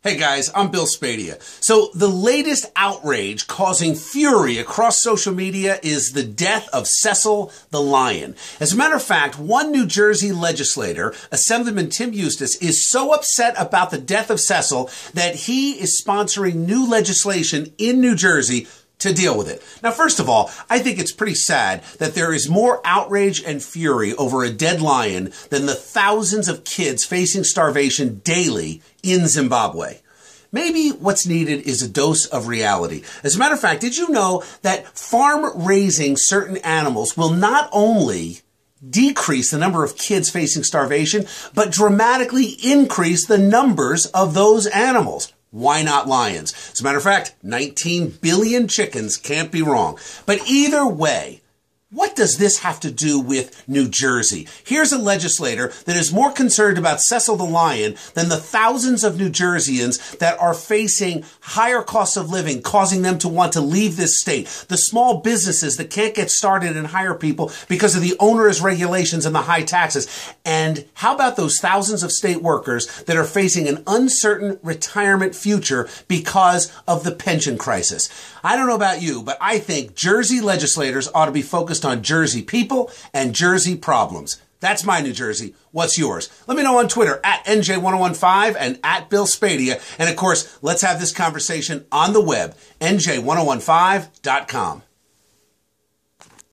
Hey guys, I'm Bill Spadea. So the latest outrage causing fury across social media is the death of Cecil the Lion. As a matter of fact, one New Jersey legislator, Assemblyman Tim Eustace, is so upset about the death of Cecil that he is sponsoring new legislation in New Jersey to deal with it. Now, first of all, I think it's pretty sad that there is more outrage and fury over a dead lion than the thousands of kids facing starvation daily in Zimbabwe. Maybe what's needed is a dose of reality. As a matter of fact, did you know that farm raising certain animals will not only decrease the number of kids facing starvation, but dramatically increase the numbers of those animals? Why not lions? As a matter of fact, 19 billion chickens can't be wrong. But either way, what does this have to do with New Jersey? Here's a legislator that is more concerned about Cecil the Lion than the thousands of New Jerseyans that are facing higher costs of living, causing them to want to leave this state. The small businesses that can't get started and hire people because of the onerous regulations and the high taxes. And how about those thousands of state workers that are facing an uncertain retirement future because of the pension crisis? I don't know about you, but I think Jersey legislators ought to be focused on Jersey people and Jersey problems. That's my New Jersey. What's yours? Let me know on Twitter at NJ1015 and at Bill Spadea. And of course, let's have this conversation on the web, NJ1015.com.